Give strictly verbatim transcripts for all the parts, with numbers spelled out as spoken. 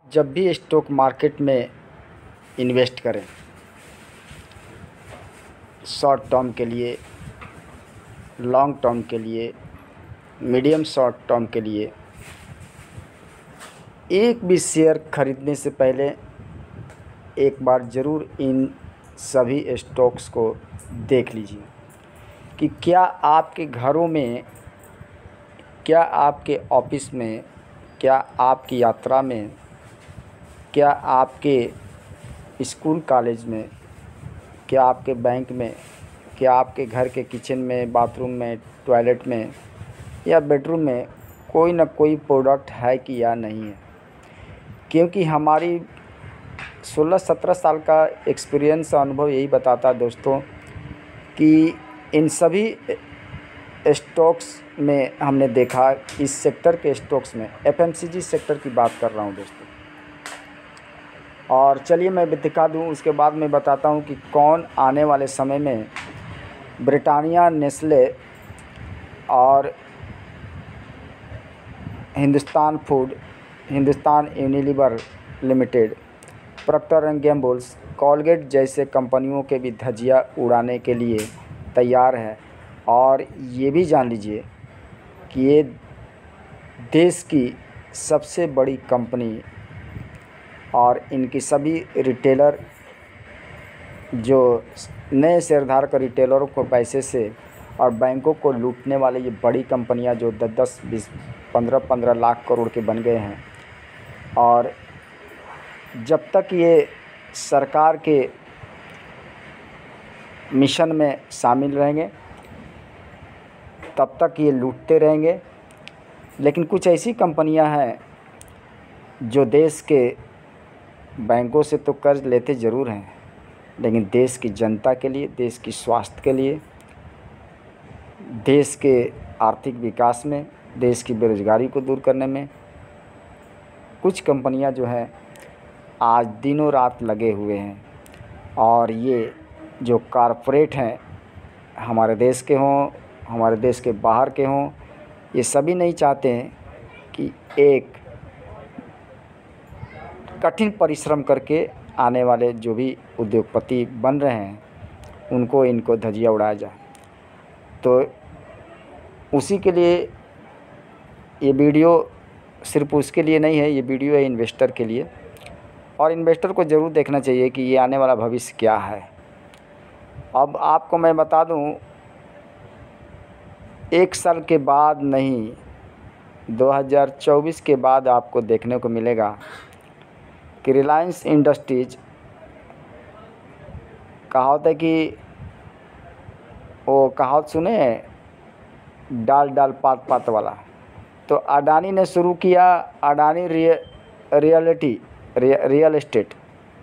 जब भी stock market में इन्वेस्ट करें, शॉर्ट टर्म के लिए, लॉन्ग टर्म के लिए, मीडियम शॉर्ट टर्म के लिए, एक भी शेयर खरीदने से पहले एक बार ज़रूर इन सभी स्टॉक्स को देख लीजिए कि क्या आपके घरों में, क्या आपके ऑफिस में, क्या आपकी यात्रा में, क्या आपके स्कूल कॉलेज में, क्या आपके बैंक में, क्या आपके घर के किचन में, बाथरूम में, टॉयलेट में या बेडरूम में कोई ना कोई प्रोडक्ट है कि या नहीं है। क्योंकि हमारी सोलह सत्रह साल का एक्सपीरियंस अनुभव यही बताता है दोस्तों कि इन सभी स्टॉक्स में हमने देखा, इस सेक्टर के स्टॉक्स में, एफएमसीजी सेक्टर की बात कर रहा हूँ दोस्तों। और चलिए मैं दिखा दूँ, उसके बाद मैं बताता हूँ कि कौन आने वाले समय में ब्रिटानिया, नेस्ले और Hindustan food, Hindustan Unilever limited, Procter and Gambles, Colgate जैसे कंपनियों के भी धज्जियां उड़ाने के लिए तैयार है। और ये भी जान लीजिए कि ये देश की सबसे बड़ी कंपनी और इनकी सभी रिटेलर, जो नए शेयरधारक रिटेलरों को पैसे से और बैंकों को लूटने वाले ये बड़ी कंपनियां जो दस दस बीस पंद्रह पंद्रह लाख करोड़ के बन गए हैं, और जब तक ये सरकार के मिशन में शामिल रहेंगे तब तक ये लूटते रहेंगे। लेकिन कुछ ऐसी कंपनियां हैं जो देश के बैंकों से तो कर्ज लेते ज़रूर हैं, लेकिन देश की जनता के लिए, देश की स्वास्थ्य के लिए, देश के आर्थिक विकास में, देश की बेरोज़गारी को दूर करने में कुछ कंपनियां जो हैं आज दिनों रात लगे हुए हैं। और ये जो कॉरपोरेट हैं, हमारे देश के हों, हमारे देश के बाहर के हों, ये सभी नहीं चाहते हैं कि एक कठिन परिश्रम करके आने वाले जो भी उद्योगपति बन रहे हैं उनको इनको धज्जियां उड़ाया जाए। तो उसी के लिए ये वीडियो, सिर्फ उसके लिए नहीं है, ये वीडियो है इन्वेस्टर के लिए। और इन्वेस्टर को ज़रूर देखना चाहिए कि ये आने वाला भविष्य क्या है। अब आपको मैं बता दूं, एक साल के बाद नहीं, दो हज़ार चौबीस के बाद आपको देखने को मिलेगा कि रिलायंस इंडस्ट्रीज, कहावत है कि वो कहावत सुने, डाल डाल पात पात वाला। तो अडानी ने शुरू किया, अडानी रिय रियलिटी रियल एस्टेट,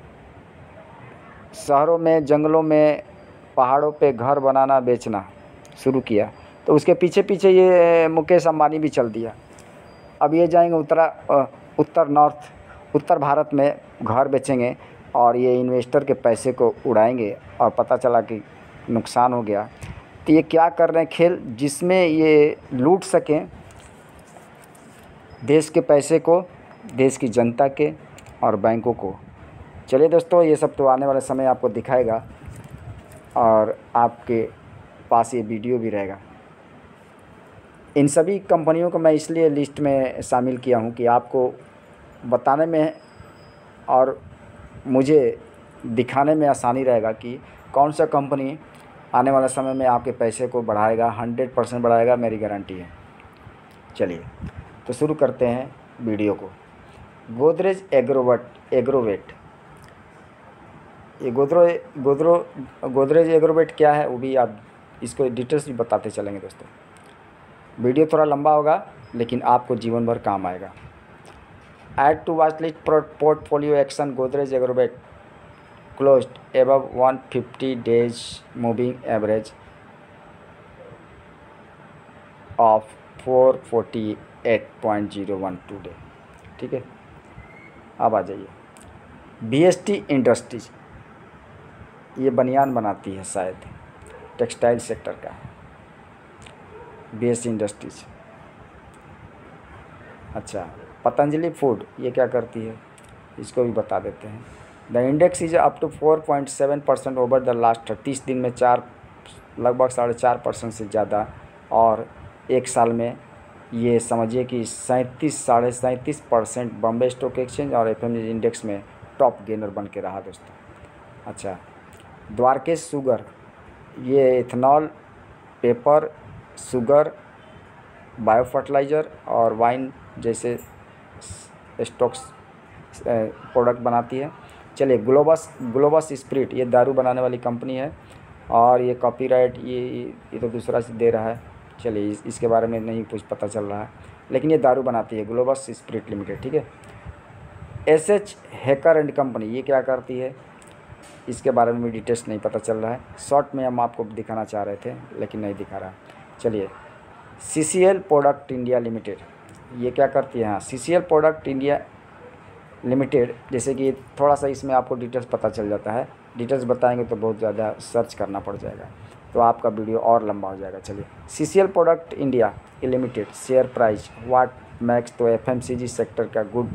शहरों में, जंगलों में, पहाड़ों पे घर बनाना, बेचना शुरू किया। तो उसके पीछे पीछे ये मुकेश अंबानी भी चल दिया। अब ये जाएंगे उत्तरा उत्तर नॉर्थ उत्तर भारत में घर बेचेंगे और ये इन्वेस्टर के पैसे को उड़ाएंगे और पता चला कि नुकसान हो गया। तो ये क्या कर रहे हैं खेल, जिसमें ये लूट सकें देश के पैसे को, देश की जनता के और बैंकों को। चलिए दोस्तों, ये सब तो आने वाले समय आपको दिखाएगा और आपके पास ये वीडियो भी रहेगा। इन सभी कंपनियों को मैं इसलिए लिस्ट में शामिल किया हूँ कि आपको बताने में और मुझे दिखाने में आसानी रहेगा कि कौन सा कंपनी आने वाले समय में आपके पैसे को बढ़ाएगा, हंड्रेड परसेंट बढ़ाएगा, मेरी गारंटी है। चलिए तो शुरू करते हैं वीडियो को। गोदरेज एग्रोवेट एग्रोवेट ये गोदरो गोदरो गोदरेज एग्रोवेट क्या है वो भी आप इसको डिटेल्स भी बताते चलेंगे दोस्तों। वीडियो थोड़ा लंबा होगा लेकिन आपको जीवन भर काम आएगा। Add to watch list portfolio action, Godrej Agrovet closed above one fifty days moving average of four forty eight point zero one today. ठीक है, अब आ जाइए। बीएसटी इंडस्ट्रीज, ये बनियान बनाती है, शायद टेक्सटाइल सेक्टर का है बीएसटी इंडस्ट्रीज। अच्छा, पतंजलि फूड ये क्या करती है? इसको भी बता देते हैं। The index is up to four point seven percent over the last तीस दिन में चार लगभग साढ़े चार परसेंट से ज़्यादा, और एक साल में ये समझिए कि सैंतीस साढ़े सैंतीस परसेंट बॉम्बे स्टॉक एक्सचेंज और एफ एम इंडेक्स में टॉप गेनर बन के रहा दोस्तों। अच्छा, द्वारकेश शुगर, ये ethanol, paper, sugar, bio fertilizer और वाइन जैसे स्टॉक्स प्रोडक्ट बनाती है। चलिए, ग्लोबस ग्लोबस स्पिरिट, ये दारू बनाने वाली कंपनी है और ये कॉपीराइट ये ये तो दूसरा से दे रहा है। चलिए, इस, इसके बारे में नहीं कुछ पता चल रहा है, लेकिन ये दारू बनाती है, ग्लोबस स्पिरिट लिमिटेड, ठीक है। एस एच हैकर एंड कंपनी, ये क्या करती है, इसके बारे में भी डिटेल्स नहीं पता चल रहा है। शॉर्ट में हम आपको दिखाना चाह रहे थे लेकिन नहीं दिखा रहा। चलिए, C C L product India limited, ये क्या करती है, हाँ, C C L product India limited, जैसे कि थोड़ा सा इसमें आपको डिटेल्स पता चल जाता है। डिटेल्स बताएंगे तो बहुत ज़्यादा सर्च करना पड़ जाएगा, तो आपका वीडियो और लंबा हो जाएगा। चलिए, C C L product India limited share price what max, तो F M C G sector का गुड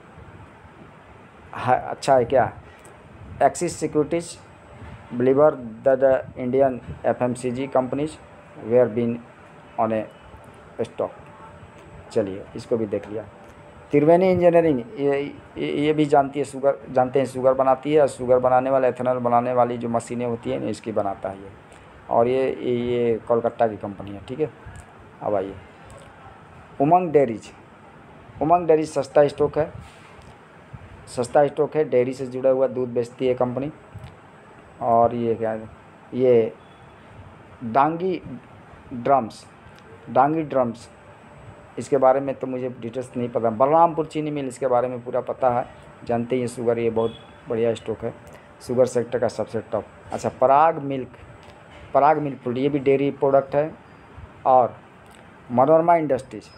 है, अच्छा है क्या। Axis securities believer the the Indian F M C G companies were been on a stock. चलिए, इसको भी देख लिया। त्रिवेणी इंजीनियरिंग, ये ये भी जानती है, शुगर जानते हैं, शुगर बनाती है, और शुगर बनाने वाला एथेनॉल बनाने वाली जो मशीनें होती हैं इसकी बनाता है ये, और ये ये कोलकाता की कंपनी है, ठीक है। अब आइए, उमंग डेयरीज, उमंग डेयरीज सस्ता स्टॉक है, सस्ता स्टॉक है, डेयरी से जुड़ा हुआ दूध बेचती है कंपनी। और ये क्या है, ये डांगी ड्रम्स, डांगी ड्रम्स, इसके बारे में तो मुझे डिटेल्स नहीं पता। बलरामपुर चीनी मिल, इसके बारे में पूरा पता है, जानते ही शुगर, ये बहुत बढ़िया स्टॉक है, शुगर सेक्टर का सबसे टॉप। अच्छा, Parag milk, Parag milk food, ये भी डेयरी प्रोडक्ट है। और मनोरमा इंडस्ट्रीज,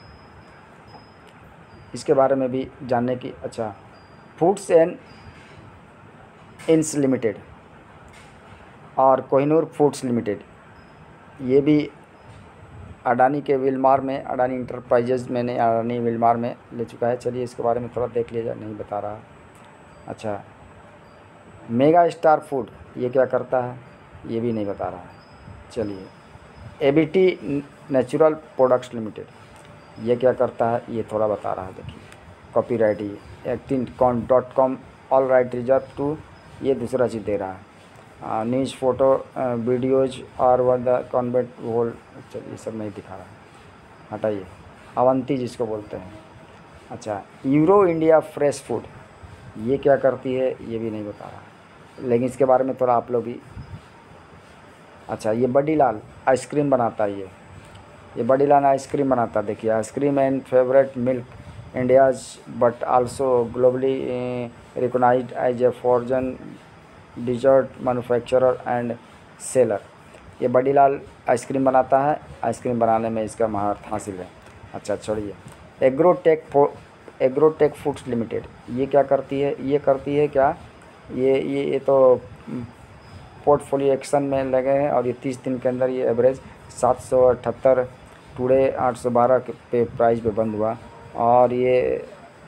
इसके बारे में भी जानने की। अच्छा, फूड्स एंड इंस लिमिटेड और कोहिनूर फूड्स लिमिटेड, ये भी अडानी के विलमार में, अडानी इंटरप्राइजेज मैंने अडानी विलमार में ले चुका है। चलिए, इसके बारे में थोड़ा देख लीजिए, नहीं बता रहा। अच्छा, मेगा स्टार फूड, ये क्या करता है, ये भी नहीं बता रहा है। चलिए, A B T natural products limited, ये क्या करता है, ये थोड़ा बता रहा है, देखिए, कॉपीराइट, ये actin con dot com all right reserve to, ये दूसरा चीज़ दे रहा है। न्यूज़ फोटो वीडियोज और वन द कॉन्वेंट होल, चलिए सब नहीं दिखा रहा है, हटाइए। अवंती जिसको बोलते हैं। अच्छा, यूरो इंडिया फ्रेश फूड, ये क्या करती है, ये भी नहीं बता रहा, लेकिन इसके बारे में थोड़ा आप लोग भी। अच्छा, ये बडीलाल आइसक्रीम बनाता है, ये ये बडीलाल आइसक्रीम बनाता है, देखिए, ice cream and favourite milk India's but also globally recognised as a frozen dessert manufacturer and seller. ये बडीलाल आइसक्रीम बनाता है, आइसक्रीम बनाने में इसका महारत हासिल है। अच्छा, छोड़िए। एग्रोटेक एग्रोटेक फूड्स लिमिटेड, ये क्या करती है, ये करती है क्या, ये ये ये तो पोर्टफोलियो एक्शन में लगे हैं, और ये तीस दिन के अंदर ये एवरेज सात सौ अठहत्तर टूडे आठ सौ बारह पे प्राइस पे बंद हुआ। और ये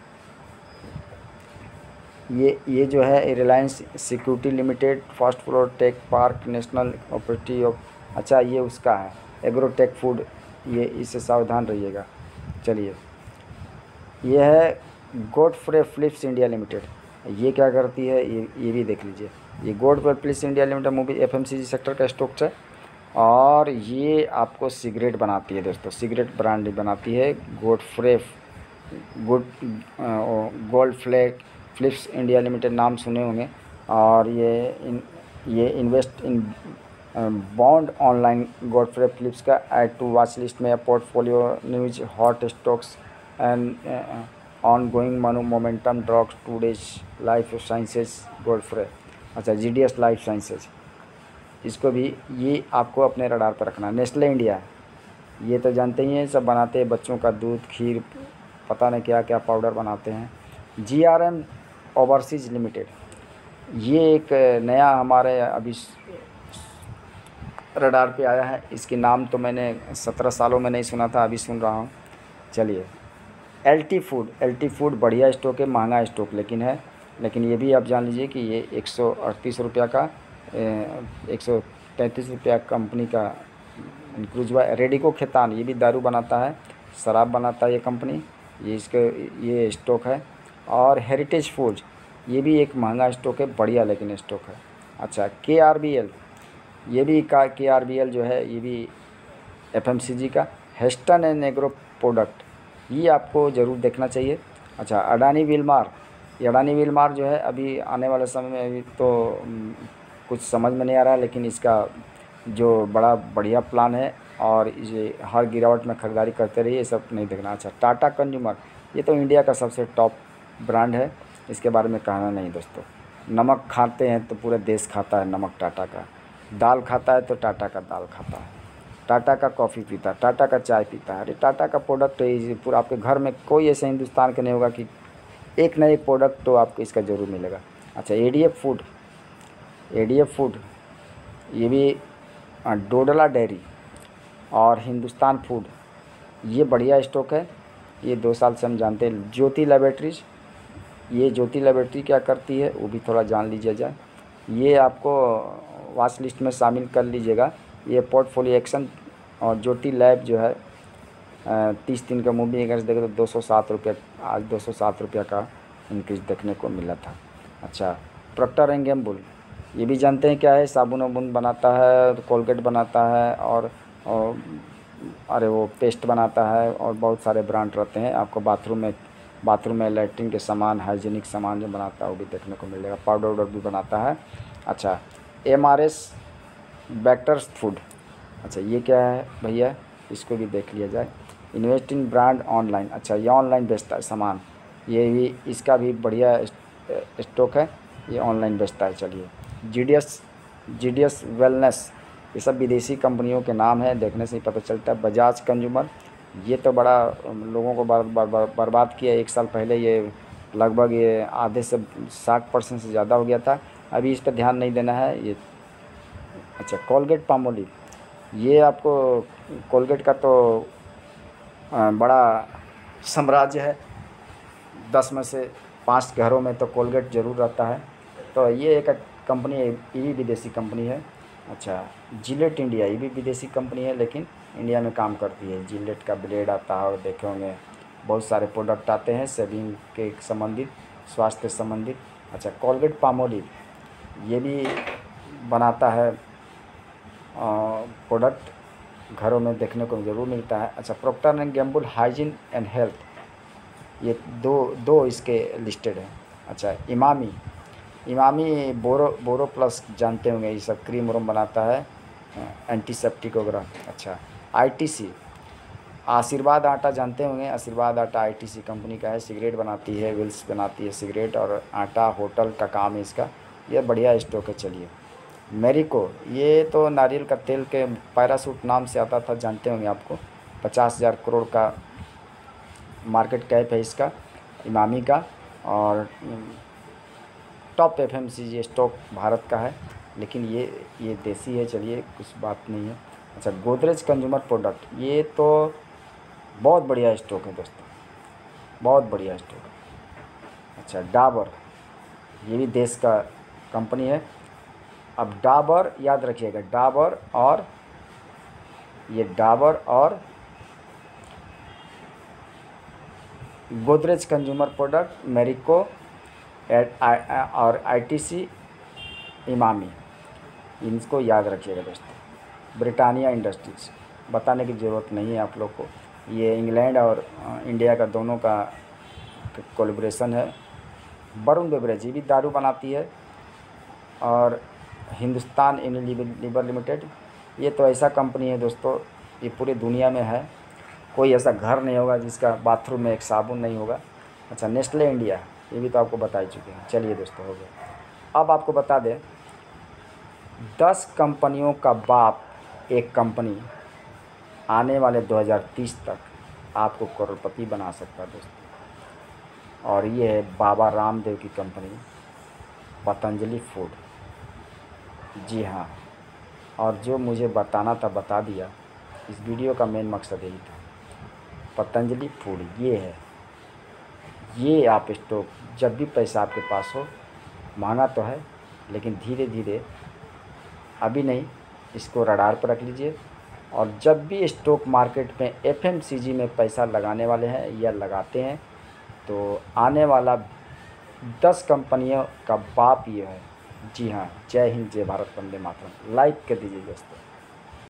ये ये जो है Reliance security limited, first floor tech park national operative of, अच्छा, ये उसका है एग्रोटेक फूड, ये इससे सावधान रहिएगा। चलिए, ये है गॉडफ्रे फिलिप्स इंडिया लिमिटेड, ये क्या करती है, ये ये भी देख लीजिए। ये Godfrey Phillips India limited movie F M C G sector का स्टॉक है, और ये आपको सिगरेट बनाती है दोस्तों, सिगरेट ब्रांड बनाती है, Godfrey good gold flag Phillips India limited, नाम सुने होंगे। और ये इन ये invest in bond online, Godfrey Phillips का ऐड टू वॉच लिस्ट में, portfolio news hot stocks and on going मनो momentum drugs today's life sciences Godfrey. अच्छा, G D S life sciences, इसको भी ये आपको अपने रडार पर रखना। नेस्ले इंडिया, ये तो जानते ही हैं, सब बनाते हैं, बच्चों का दूध, खीर, पता नहीं क्या क्या पाउडर बनाते हैं। G R M overseas limited, ये एक नया हमारे अभी रडार पे आया है, इसके नाम तो मैंने सत्रह सालों में नहीं सुना था, अभी सुन रहा हूँ। चलिए, L T food, L T food बढ़िया स्टॉक है, महंगा स्टॉक लेकिन है, लेकिन ये भी आप जान लीजिए कि ये एक सौ अड़तीस रुपया का एक सौ तैंतीस रुपया कंपनी का क्रूजवा। रेडिको खेतान ये भी दारू बनाता है, शराब बनाता है ये कंपनी, ये इसके ये स्टॉक है। और हेरिटेज फूड्स ये भी एक महंगा स्टॉक है, बढ़िया लेकिन स्टॉक है। अच्छा, के आर बी एल ये भी का के आर बी एल जो है ये भी एफ एम सी जी का। हेस्टन एंड एग्रो प्रोडक्ट ये आपको ज़रूर देखना चाहिए। अच्छा, अडानी विलमार ये अडानी विलमार जो है अभी आने वाले समय में अभी तो कुछ समझ में नहीं आ रहा है, लेकिन इसका जो बड़ा बढ़िया प्लान है और ये हर गिरावट में खरीदारी करते रहिए, ये सब नहीं देखना। अच्छा, टाटा कंज्यूमर ये तो इंडिया का सबसे टॉप ब्रांड है, इसके बारे में कहना नहीं दोस्तों। नमक खाते हैं तो पूरा देश खाता है नमक टाटा का, दाल खाता है तो टाटा का दाल खाता है, टाटा का कॉफ़ी पीता है, टाटा का चाय पीता है। अरे टाटा का प्रोडक्ट है पूरा, आपके घर में कोई ऐसे हिंदुस्तान का नहीं होगा कि एक ना एक प्रोडक्ट तो आपको इसका ज़रूर मिलेगा। अच्छा, A D F food A D F food ये भी डोडला डेयरी और हिंदुस्तान फूड ये बढ़िया स्टॉक है, ये दो साल से हम जानते हैं। ज्योति लैबोरेटरीज ये ज्योति लैबोरेटरी क्या करती है वो भी थोड़ा जान लीजिए जाए, ये आपको वॉच लिस्ट में शामिल कर लीजिएगा। ये पोर्टफोलियो एक्शन और ज्योति लैब जो है तीस दिन का मूवी अगर देखें तो दो सौ सात रुपये आज दो सौ सात रुपये का इंक्रीज देखने को मिला था। अच्छा, प्रॉक्टर एंड गैम्बल ये भी जानते हैं क्या है, साबुन वाबुन बनाता है, कोलगेट बनाता है और, और अरे वो पेस्ट बनाता है और बहुत सारे ब्रांड रहते हैं। आपको बाथरूम में बाथरूम में लैट्रिन के सामान, हाइजीनिक सामान जो बनाता है वो भी देखने को मिलेगा। पाउडर वाउडर भी बनाता है। अच्छा, M R S Bectors food, अच्छा ये क्या है भैया, इसको भी देख लिया जाए। इन्वेस्ट इन ब्रांड ऑनलाइन, अच्छा ये ऑनलाइन बेचता है सामान, ये भी इसका भी बढ़िया स्टॉक है, ये ऑनलाइन बेचता है। चलिए, G D S G D S wellness ये सब विदेशी कंपनियों के नाम है, देखने से ही पता चलता है। बजाज कंज्यूमर ये तो बड़ा लोगों को बर, बर, बर, बर्बाद किया। एक साल पहले ये लगभग ये आधे से साठ परसेंट से ज़्यादा हो गया था, अभी इस पर ध्यान नहीं देना है ये। अच्छा, कोलगेट पामोलिव ये आपको कोलगेट का तो बड़ा साम्राज्य है, दस में से पाँच घरों में तो कोलगेट ज़रूर रहता है, तो ये एक कंपनी है, ये भी विदेशी कंपनी है। अच्छा, जिलेट इंडिया ये भी विदेशी कंपनी है लेकिन इंडिया में काम करती है। जिलेट का ब्लेड आता है और देखे होंगे बहुत सारे प्रोडक्ट आते हैं शेविंग के संबंधित, स्वास्थ्य संबंधित। अच्छा, कोलगेट पामोलिव ये भी बनाता है प्रोडक्ट, घरों में देखने को ज़रूर मिलता है। अच्छा, Procter and Gamble hygiene and health ये दो दो इसके लिस्टेड हैं। अच्छा, इमामी इमामी बोरो बोरो प्लस जानते होंगे, ये सब क्रीम व्रीम बनाता है, एंटीसेप्टिक वगैरह। अच्छा, आई टी सी आशीर्वाद आटा जानते होंगे, आशीर्वाद आटा आई टी सी कंपनी का है, सिगरेट बनाती है, व्हील्स बनाती है सिगरेट और आटा, होटल का काम है इसका, ये बढ़िया स्टॉक है। चलिए, मेरिको ये तो नारियल का तेल के पैरासूट नाम से आता था, जानते होंगे आपको, पचास हज़ार करोड़ का मार्केट कैप है इसका, इमामी का, और top F M C G stock Bharat का है, लेकिन ये ये देसी है। चलिए, कुछ बात नहीं है। अच्छा, गोदरेज कंज्यूमर प्रोडक्ट ये तो बहुत बढ़िया स्टॉक है दोस्तों, बहुत बढ़िया स्टॉक है। अच्छा, डाबर ये भी देश का कंपनी है। अब डाबर याद रखिएगा, डाबर और ये डाबर और गोदरेज कंज्यूमर प्रोडक्ट, मेरिको और आई टी सी, इमामी, इनको याद रखिएगा दोस्तों। ब्रिटानिया इंडस्ट्रीज बताने की ज़रूरत नहीं है आप लोग को, ये इंग्लैंड और इंडिया का दोनों का कोलैबोरेशन है। वरुण बेवरेज ये भी दारू बनाती है, और हिंदुस्तान यूनिलीवर लिमिटेड ये तो ऐसा कंपनी है दोस्तों, ये पूरी दुनिया में है, कोई ऐसा घर नहीं होगा जिसका बाथरूम में एक साबुन नहीं होगा। अच्छा, नेस्ले इंडिया ये भी तो आपको बता ही चुके हैं। चलिए दोस्तों, हो गया। अब आपको बता दें, दस कंपनियों का बाप एक कंपनी आने वाले दो हज़ार तीस तक आपको करोड़पति बना सकता है दोस्तों, और ये है बाबा रामदेव की कंपनी पतंजलि फूड। जी हाँ, और जो मुझे बताना था बता दिया, इस वीडियो का मेन मकसद यही था। पतंजलि फूड ये है, ये आप स्टॉक जब भी पैसा आपके पास हो, महंगा तो है लेकिन धीरे धीरे, अभी नहीं, इसको रडार पर रख लीजिए। और जब भी स्टॉक मार्केट में एफएमसीजी में पैसा लगाने वाले हैं या लगाते हैं तो आने वाला दस कंपनियों का बाप ये है। जी हाँ, जय हिंद, जय भारत, वंदे मातरम। लाइक कर दीजिए दोस्तों।